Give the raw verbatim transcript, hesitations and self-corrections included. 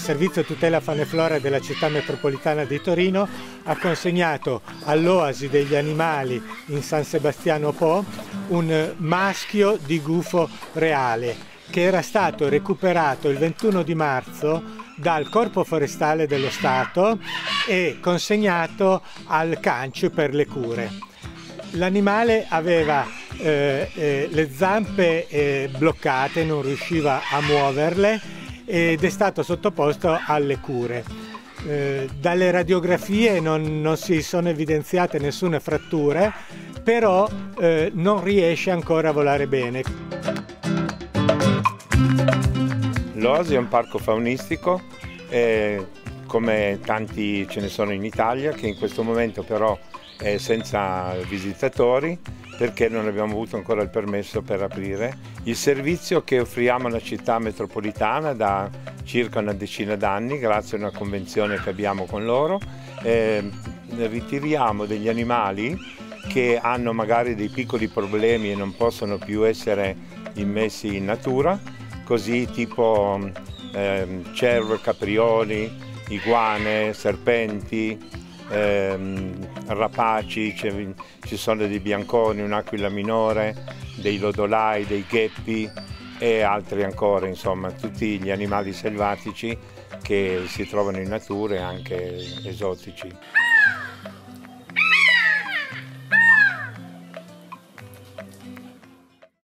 Servizio Tutela Fauna e Flora della Città Metropolitana di Torino ha consegnato all'Oasi degli Animali in San Sebastiano Po un maschio di gufo reale che era stato recuperato il ventuno di marzo dal Corpo Forestale dello Stato e consegnato al Cancio per le cure. L'animale aveva eh, eh, le zampe eh, bloccate, non riusciva a muoverle ed è stato sottoposto alle cure. Eh, dalle radiografie non, non si sono evidenziate nessune fratture, però eh, non riesce ancora a volare bene. L'Oasi è un parco faunistico, eh, come tanti ce ne sono in Italia, che in questo momento però è senza visitatori perché non abbiamo avuto ancora il permesso per aprire. Il servizio che offriamo alla città metropolitana da circa una decina d'anni, grazie a una convenzione che abbiamo con loro, eh, ritiriamo degli animali che hanno magari dei piccoli problemi e non possono più essere immessi in natura, così tipo eh, cervo, caprioli, iguane, serpenti, Ehm, rapaci, ci sono dei bianconi, un'aquila minore, dei lodolai, dei gheppi e altri ancora, insomma tutti gli animali selvatici che si trovano in natura e anche esotici.